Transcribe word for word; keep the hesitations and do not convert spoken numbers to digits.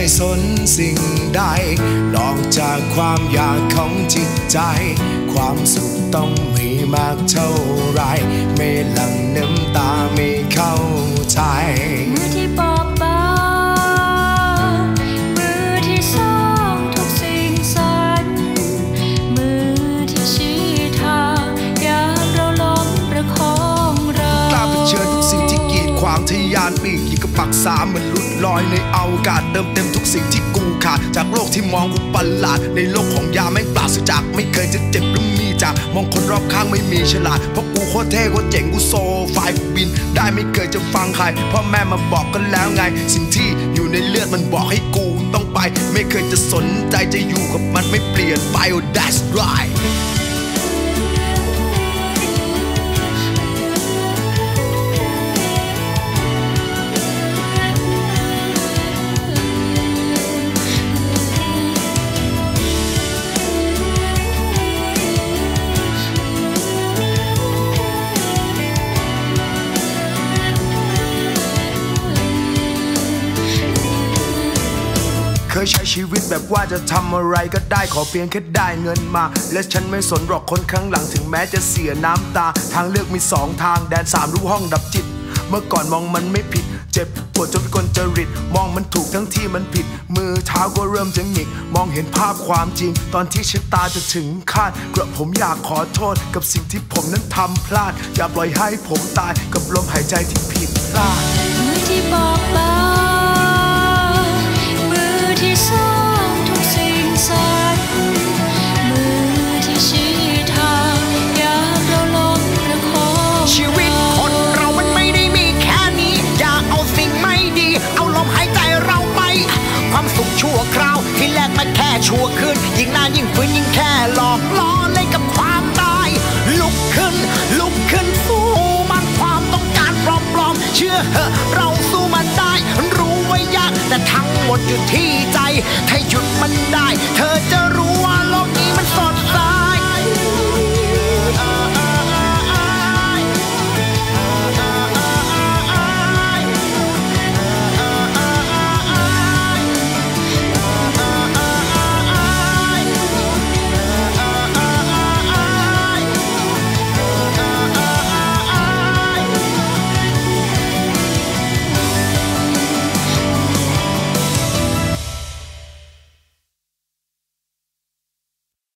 สนสิ่งใดนอกจากความอยากของจิตใจความสุขต้องมีมากเท่าไรไม่หลั่งน้ำตาไม่เข้าใจมือที่ปอบปามือที่สร้างทุกสิ่งสรรค์มือที่ชี้ทางยามเราล้มประคองเรากล้าเผชิญทุกสิ่งที่กีดขวางทะยานปีกยิ่งกับปักษาเหมือนหลุดลอยในอวกาศเติมเต็มทุกสิ่งที่กูขาดจากโลกที่มองกูประหลาดในโลกของยาแม่งปราศจากไม่เคยจะเจ็บหรือมีจากมองคนรอบข้างไม่มีฉลาดเพราะกูโคตรเท่โคตรเจ๋งกูโซไฟบินได้ไม่เคยจะฟังใครพ่อแม่มาบอกกันแล้วไงสิ่งที่อยู่ในเลือดมันบอกให้กูต้องไปไม่เคยจะสนใจจะอยู่กับมันไม่เปลี่ยนไป oh that's rightเคยใช้ชีวิตแบบว่าจะทำอะไรก็ได้ขอเพียงแค่ได้เงินมาและฉันไม่สนหรอกคนข้างหลังถึงแม้จะเสียน้ำตาทางเลือกมีสองทางแดนสามรู้ห้องดับจิตเมื่อก่อนมองมันไม่ผิดเจ็บปวดจนเป็นคนจริตมองมันถูกทั้งที่มันผิดมือเท้าก็เริ่มจะหงิกมองเห็นภาพความจริงตอนที่ชะตาจะถึงคาดกระผมอยากขอโทษกับสิ่งที่ผมนั้นทำพลาดอย่าปล่อยให้ผมตายกับลมหายใจที่ผิดพลาดมือที่บอกบามือที่สร้างทุกสิ่งสรรค์มือที่ชี้ทางยามเราล้มประคองชีวิตคนเรามันไม่ได้มีแค่นี้อย่าเอาสิ่งไม่ดีเอาลมหายใจเราไปความสุขชั่วคราวที่แลกมาแค่ชั่วคืนยิ่งนานยิ่งฝืนยิ่งแค่หลอกล้อเล่นกับความตายลุกขึ้นลุกขึ้นสู้มันความต้องการปลอมๆเชื่อเหอะเราสู้มันได้รู้ว่ายากแต่ทั้งหมดอยู่ที่ใจ